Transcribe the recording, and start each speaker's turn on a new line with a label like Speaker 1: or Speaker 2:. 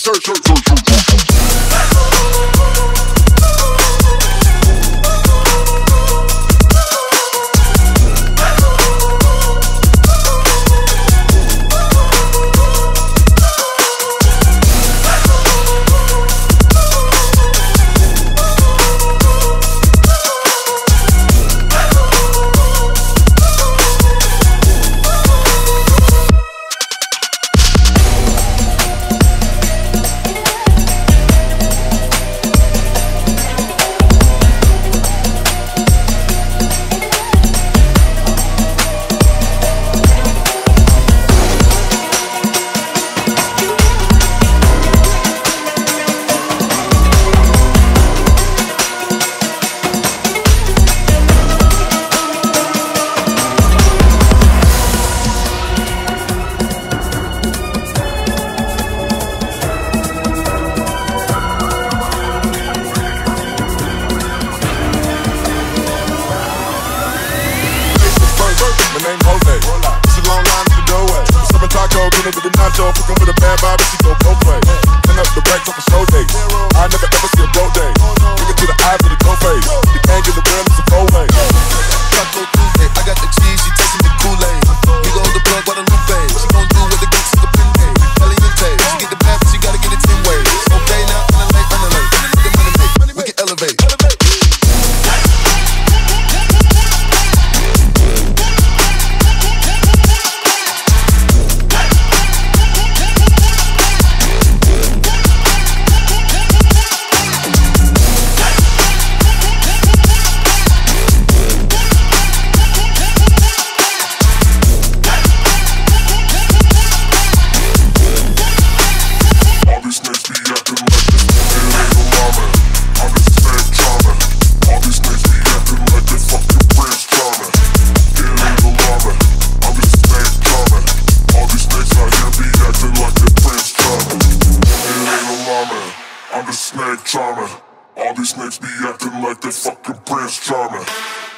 Speaker 1: search. It's a long line to the doorway. Serving taco, dinner with the nacho. Cooking with a bad vibe, she go both ways. Turn up the racks off a show day. I never ever see a broke day. Look into the eyes of the cold face. The gang in the world is a cold way.
Speaker 2: Taco Tuesday, I got the cheese, she tasting the Kool-Aid. We go the plug, what a new phase. She gon' do what the geeks is a pin day. Caliente, she get the bad, but she gotta get it 10 ways. Okay now, underlay. We can money make, we can elevate.
Speaker 1: I'm the snake charmer. All these snakes be acting like they fucking Prince Charming.